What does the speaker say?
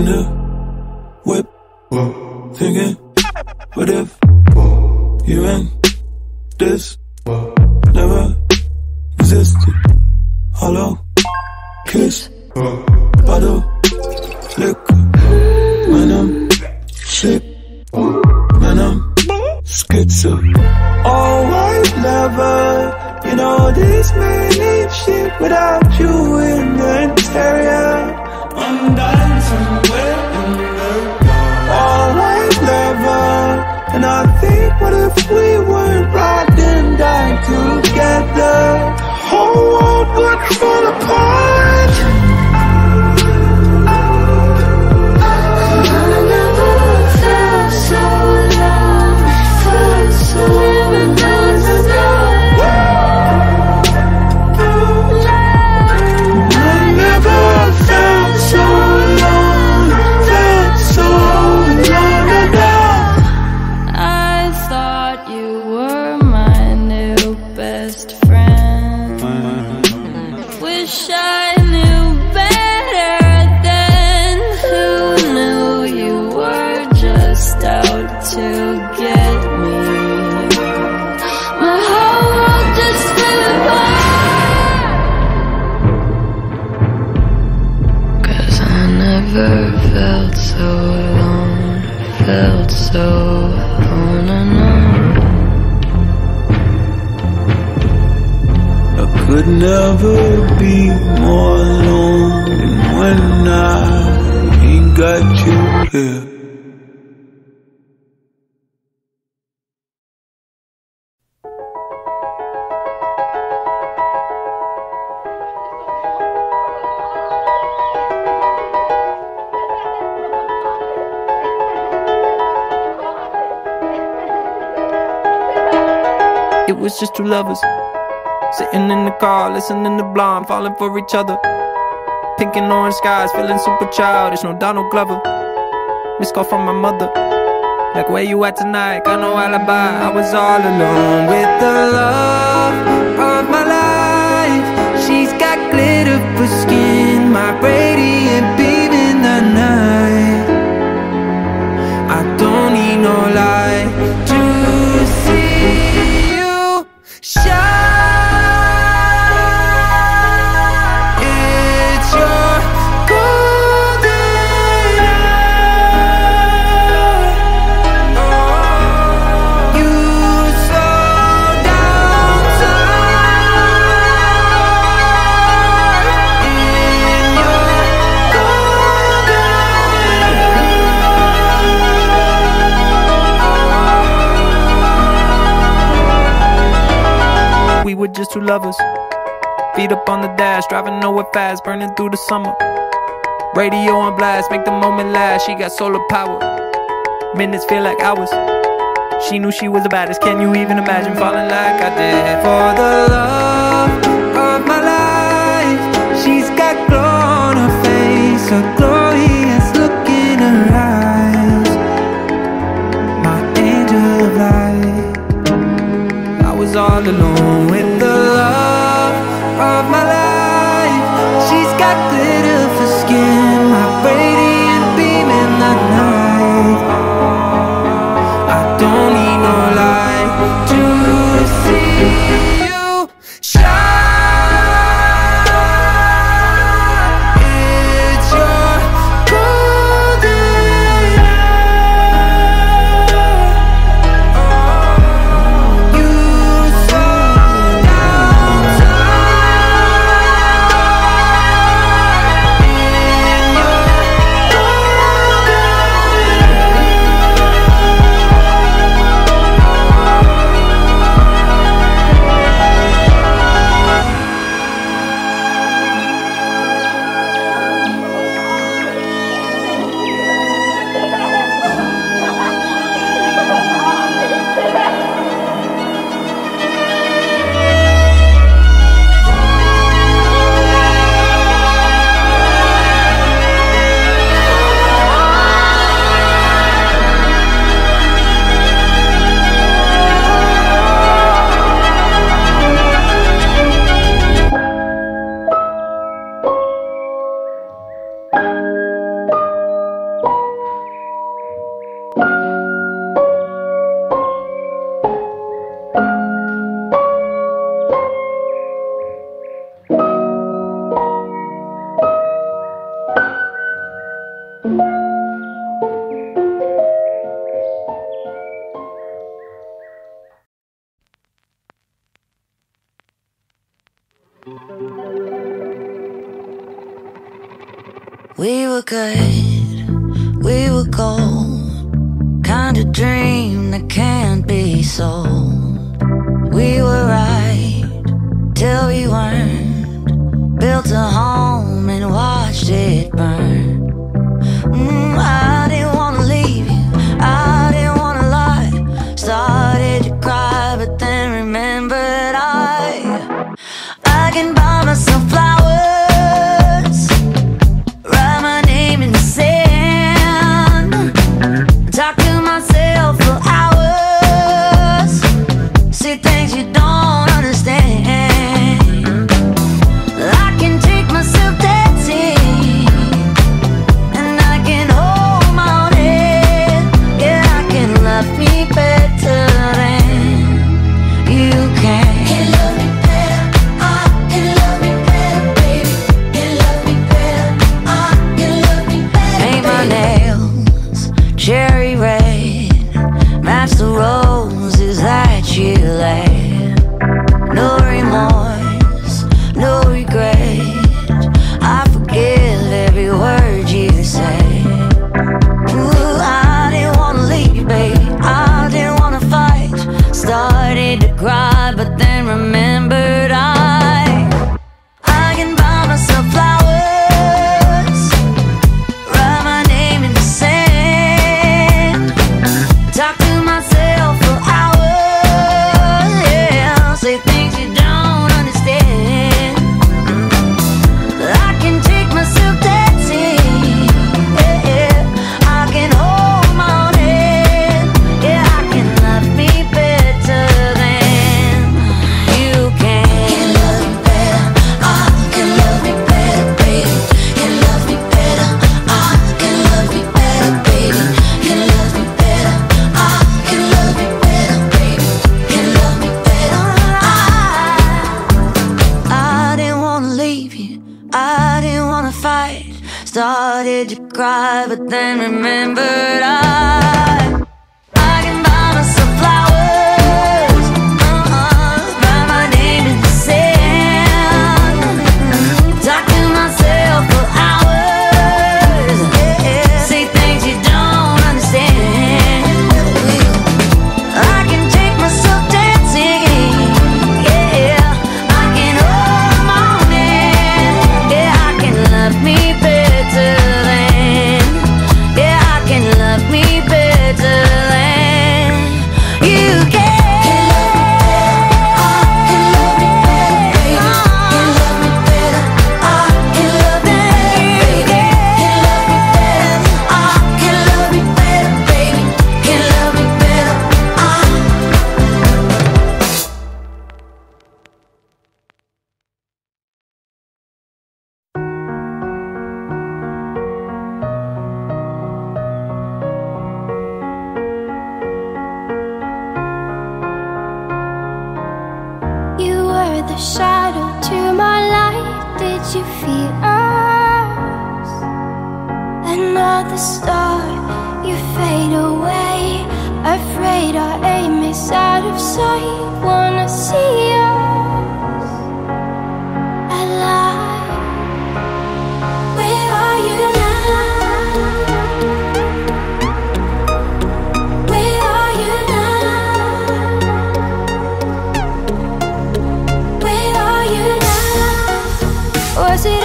in the whip, thinking, what if you and this never existed? Hollow kiss, bottle, liquor, when I'm sick, when I'm schizo. Always never, you know this may leave shit without you in the interior. I'm dying somewhere in the dark. Always never, and I think what if we weren't ride and die together? The whole world would fall apart. I never felt so alone, felt so felt so alone, felt so alone and alone. I could never be more alone than when I ain't got you here. It was just two lovers, sitting in the car, listening to Blonde, falling for each other. Pink and orange skies, feeling super childish, no Donald Glover. Missed call from my mother, like where you at tonight, got no alibi. I was all alone with the love of my life. She's got glitter for skin, my radiant beam in the night. I don't need no light to see shine. It's your golden hour. Oh, you slow down time in your golden hour. We were just two lovers, feet up on the dash, driving nowhere fast, burning through the summer. Radio on blast, make the moment last. She got solar power, minutes feel like hours. She knew she was the baddest, can you even imagine falling like I did? For the love of my life, she's got glow on her face, a glorious look in her eyes. My angel of light, I was all alone with the love of my life. She's got glitter for skin, my radiant beam in the night. I don't need no light to see you shine. It's your golden hour. You slow down time in your golden We were good, we were gold, kind of dream that can't be sold. We were right till we weren't, built a home and watched it burn. I didn't wanna leave you, I didn't wanna lie. Started to cry, but then remembered I can buy myself flowers, write my name in the sand, talk to myself for hours, see things you don't understand. I can take myself dancing, and I can hold my own head. Yeah, I can love me better than you can. Can love me better, I can love me better, baby. Can love me better, I can love me better. Paint my nails cherry red, match the roses that you laid. No remorse, no regret, I forgive every word you say. Ooh, I didn't wanna leave you, baby, I didn't wanna fight. Started to cry, but then remembered I can buy myself flowers, write my name in the sand, talk to myself for hours, yeah, say things you don't understand. I can take myself dancing, yeah, I can hold my own head, yeah, I can love me better than you can. Can love me better, I can love me better, baby. Can love me better, I can love me better, baby. Can love me better, I can love me better, baby. Can love me better, I didn't wanna leave you, I didn't wanna fight. Started to cry, but then remembered I can buy myself flowers, write my name in the sand, talk to myself for hours, yeah, say things you don't understand. I can take myself dancing, yeah, I can hold my own hand, yeah, I can love me better than, yeah, I can love me better than you can. Can love me better, I can love me better, baby. Can love me better, baby. Can love me better, I can love me better, baby. Can love me better, You were the shadow to my light. Did you feel us? Another star, you fade away. Afraid our aim is out of sight. Wanna see us alive. Where are you now? Where are you now? Where are you now? Was it